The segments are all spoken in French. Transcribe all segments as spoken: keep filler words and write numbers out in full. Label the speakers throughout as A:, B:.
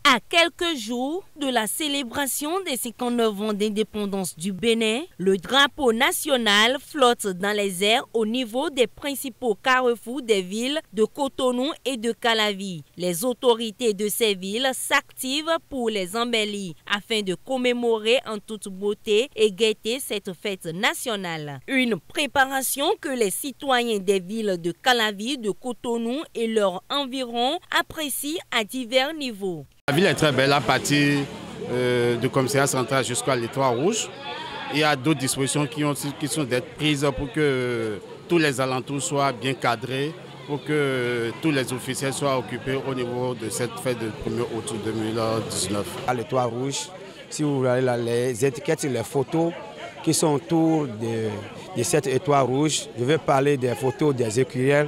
A: À quelques jours de la célébration des cinquante-neuf ans d'indépendance du Bénin, le drapeau national flotte dans les airs au niveau des principaux carrefours des villes de Cotonou et de Calavi. Les autorités de ces villes s'activent pour les embellir afin de commémorer en toute beauté et gaieté cette fête nationale. Une préparation que les citoyens des villes de Calavi, de Cotonou et leurs environs apprécient à divers niveaux.
B: La ville est très belle à partir euh, du commissariat central jusqu'à l'Étoile Rouge. Il y a d'autres dispositions qui, ont, qui sont d'être prises pour que euh, tous les alentours soient bien cadrés, pour que euh, tous les officiels soient occupés au niveau de cette fête du premier août deux mille dix-neuf.
C: À l'Étoile Rouge, si vous voyez là, les étiquettes, les photos qui sont autour de, de cette Étoile Rouge, je vais parler des photos des écuriels,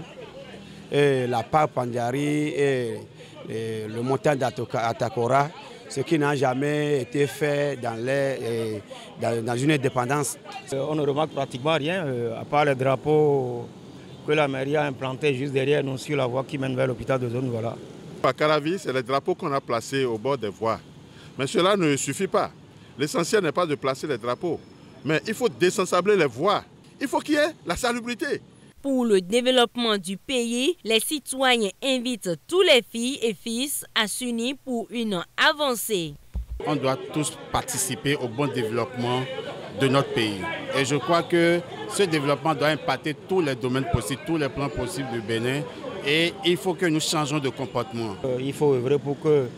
C: et la part Pandiari et Et le montagne d'Atakora, ce qui n'a jamais été fait dans, les, dans, dans une indépendance.
D: On ne remarque pratiquement rien, à part les drapeaux que la mairie a implantés juste derrière nous sur la voie qui mène vers l'hôpital de zone. Voilà.
E: À Calavi, c'est les drapeaux qu'on a placés au bord des voies. Mais cela ne suffit pas. L'essentiel n'est pas de placer les drapeaux, mais il faut désensabler les voies. Il faut qu'il y ait la salubrité.
A: Pour le développement du pays, les citoyens invitent tous les filles et fils à s'unir pour une avancée.
B: On doit tous participer au bon développement de notre pays. Et je crois que ce développement doit impacter tous les domaines possibles, tous les plans possibles du Bénin. Et il faut que nous changeons de comportement.
D: Euh, il faut œuvrer pour qu'on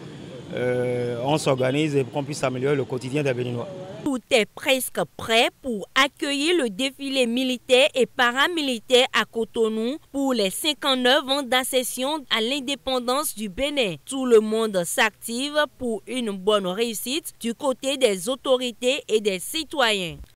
D: euh, s'organise et qu'on puisse améliorer le quotidien des Béninois.
A: Tout est presque prêt pour accueillir le défilé militaire et paramilitaire à Cotonou pour les cinquante-neuf ans d'accession à l'indépendance du Bénin. Tout le monde s'active pour une bonne réussite du côté des autorités et des citoyens.